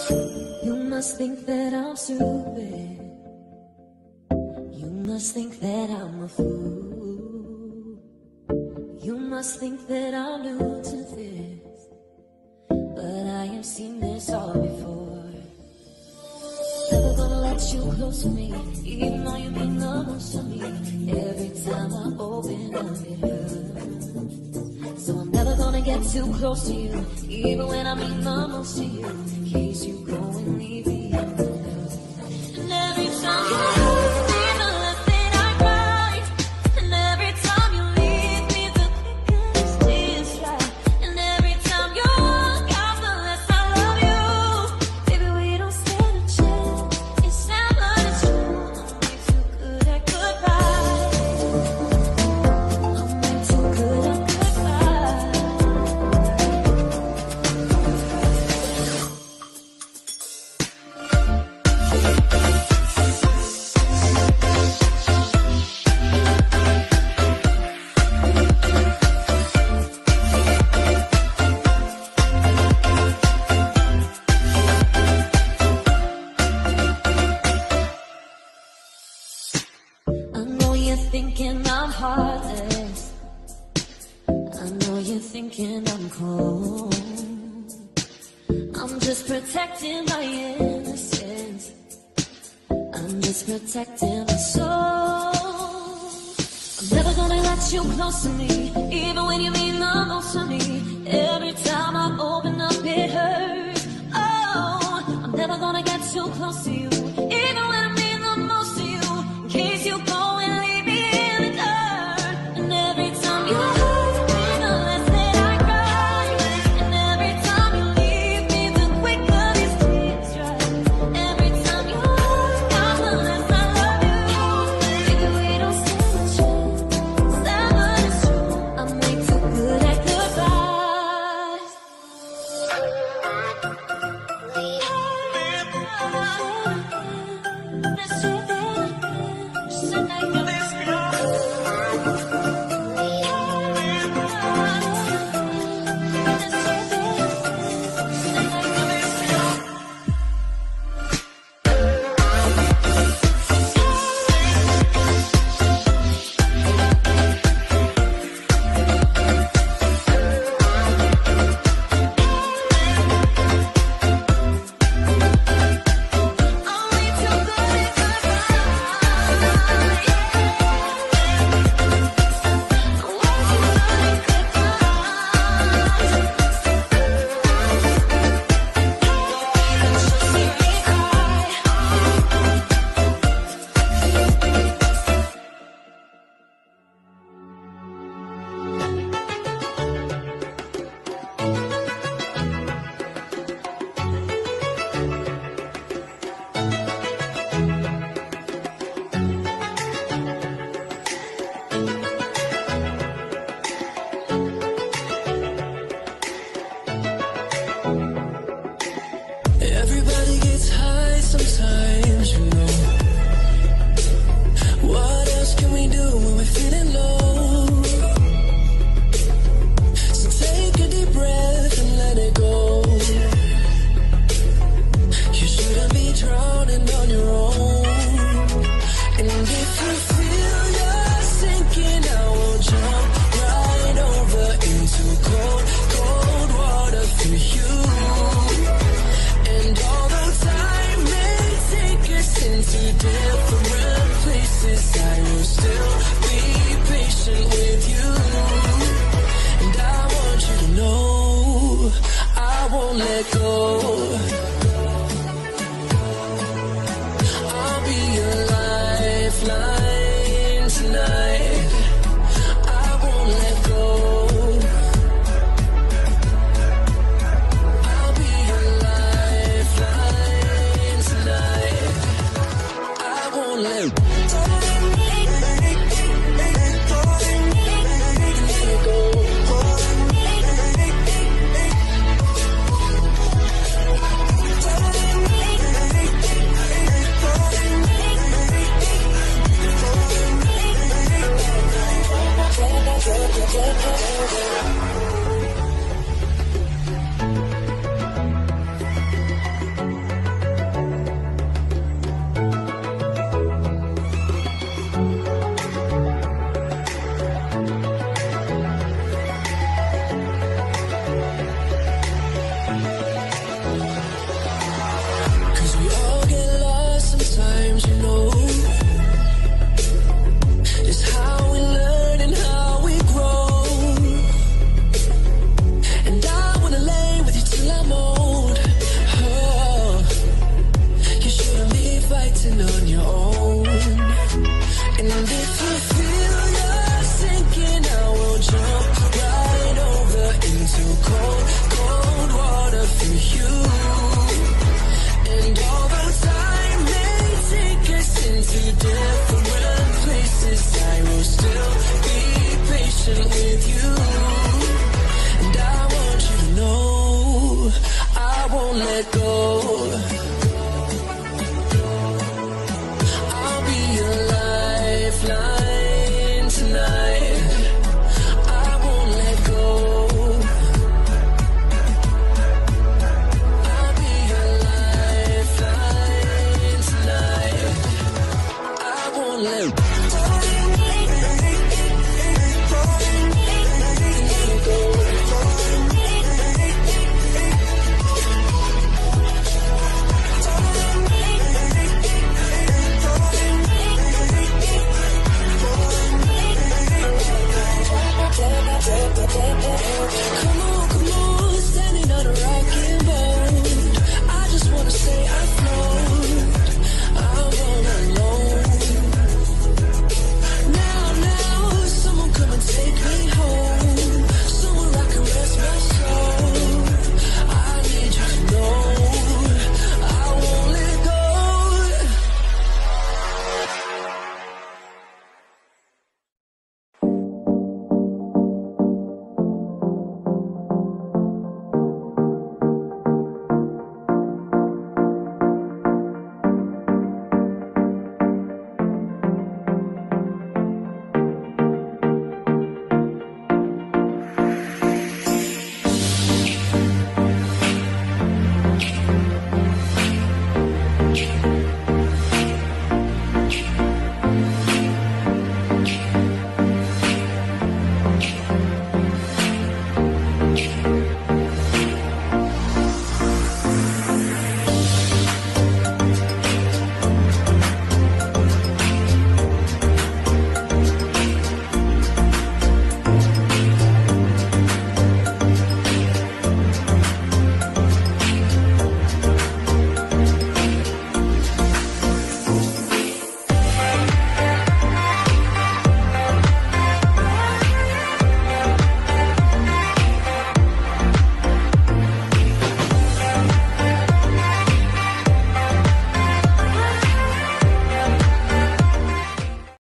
You must think that I'm stupid. You must think that I'm a fool. You must think that I'm new to this, but I have seen this all before. Never gonna let you close to me, even though you mean the most to me. Every time I open up, it hurts. So I'm never gonna get too close to you, even when I mean the most to you, in case you go and leave me alone. And every time you lose me, the less that I cry. And every time you leave me, the quicker these tears dry. And every time you walk out, the less I love you. Baby, we don't stand a chance. It's sad, but it's true. I'm way too good at goodbye. I'm way too good at goodbye. I know you're thinking I'm heartless. I know you're thinking I'm cold. I'm just protecting my innocence. I'm just protecting my soul. I'm never gonna let you close to me, even when you mean the most to me. Every time I open up, it hurts. Oh, I'm never gonna get too close to you, even when I mean the most to you, in case you go and leave me in the dirt. And every time you hurt me, the less that I cry. And every time you leave me, the quicker these tears dry. Every time you walk out, the less I love you. Baby, we don't stand a chance. Sad, but it's true. I'm way too good at goodbyes. Everybody gets high sometimes, you know. What else can we do when we're feeling low? So take a deep breath and let it go. You shouldn't be drowning on your own. And if you feel you're sinking, I will jump right over into cold, cold water for you. And although time may take us into different places, I will still be patient with you. And I want you to know I won't let go. I'll be your lifeline tonight. I won't let go. I'll be your lifeline tonight. I won't let go. won't let go.